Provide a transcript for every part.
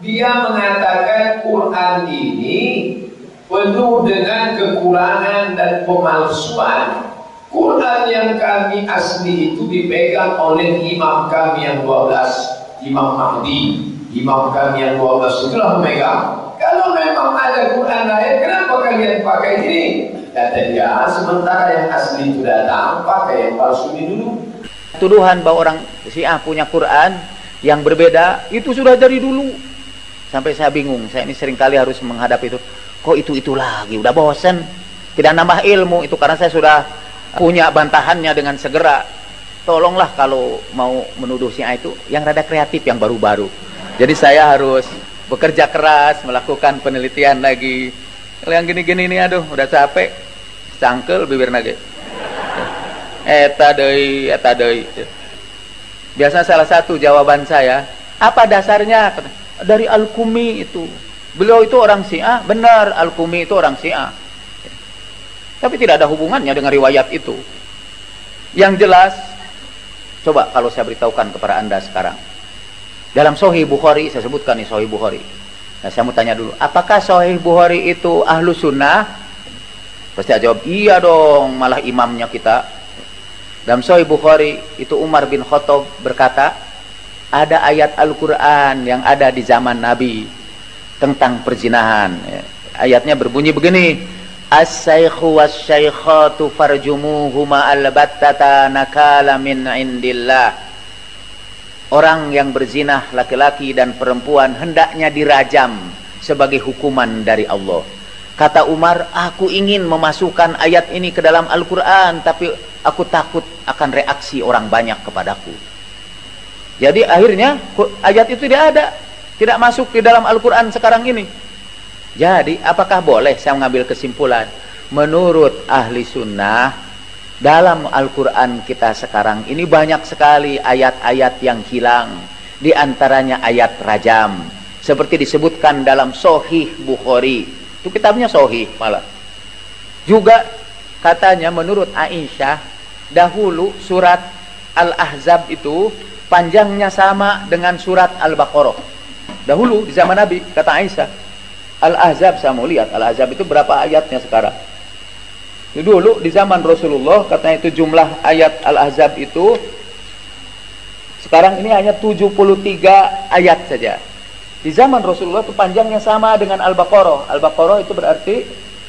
Dia mengatakan Quran ini penuh dengan kekurangan dan pemalsuan. Quran yang kami asli itu dipegang oleh imam kami yang 12, Imam Mahdi. Imam kami yang 12 itulah memegang. Kalau memang ada Quran lain, kenapa kalian pakai ini? Kata dia, sementara yang asli itu datang, pakai yang palsu ini dulu. Tuduhan bahwa orang Syiah punya Quran yang berbeda, itu sudah dari dulu. Sampai saya bingung, saya ini seringkali harus menghadapi itu. Kok itu lagi, udah bosen. Tidak nambah ilmu itu, karena saya sudah punya bantahannya dengan segera. Tolonglah kalau mau menuduh Syiah itu yang rada kreatif, yang baru-baru. Jadi saya harus bekerja keras, melakukan penelitian lagi. Kalau yang gini-gini nih, aduh, udah capek. Cangkel bibir nage. Eta deui. Biasa salah satu jawaban saya, apa dasarnya? Dari Al-Qumi itu. Beliau itu orang Syiah, benar, Al-Qumi itu orang Syiah. Tapi tidak ada hubungannya dengan riwayat itu. Yang jelas, coba kalau saya beritahukan kepada Anda sekarang. Dalam Sahih Bukhari, saya sebutkan nih Sahih Bukhari. Nah, saya mau tanya dulu, apakah Sahih Bukhari itu ahlu sunnah? Pasti jawab, iya dong, malah imamnya kita. Dalam Sahih Bukhari, itu Umar bin Khattab berkata, ada ayat Al-Quran yang ada di zaman Nabi tentang perzinahan. Ayatnya berbunyi begini, as-saykhu was-saykhatu farjumuhuma al-battata nakala min indillah. Orang yang berzinah laki-laki dan perempuan hendaknya dirajam sebagai hukuman dari Allah. Kata Umar, aku ingin memasukkan ayat ini ke dalam Al-Quran, tapi aku takut akan reaksi orang banyak kepadaku. Jadi akhirnya ayat itu tidak ada, tidak masuk di dalam Al-Quran sekarang ini. Jadi apakah boleh saya mengambil kesimpulan? Menurut ahli sunnah, dalam Al-Quran kita sekarang ini banyak sekali ayat-ayat yang hilang. Di antaranya ayat rajam, seperti disebutkan dalam Sahih Bukhari. Itu kitabnya Sahih malah. Juga katanya menurut Aisyah, dahulu surat Al-Ahzab itu panjangnya sama dengan surat Al-Baqarah. Dahulu di zaman Nabi, kata Aisyah, Al-Ahzab, saya mau lihat Al-Ahzab itu berapa ayatnya sekarang. Dulu di zaman Rasulullah, katanya itu jumlah ayat Al-Ahzab itu sekarang ini hanya 73 ayat saja. Di zaman Rasulullah itu panjangnya sama dengan Al-Baqarah. Al-Baqarah itu berarti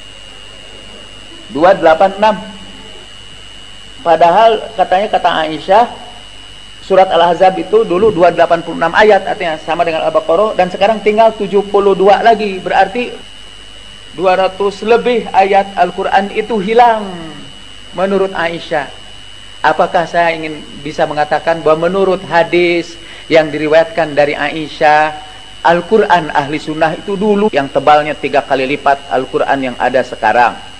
286. Padahal katanya, kata Aisyah, surat Al-Ahzab itu dulu 286 ayat, artinya sama dengan Al-Baqarah, dan sekarang tinggal 72 lagi. Berarti 200 lebih ayat Al-Quran itu hilang menurut Aisyah. Apakah saya ingin bisa mengatakan bahwa menurut hadis yang diriwayatkan dari Aisyah, Al-Quran ahli sunnah itu dulu yang tebalnya 3 kali lipat Al-Quran yang ada sekarang.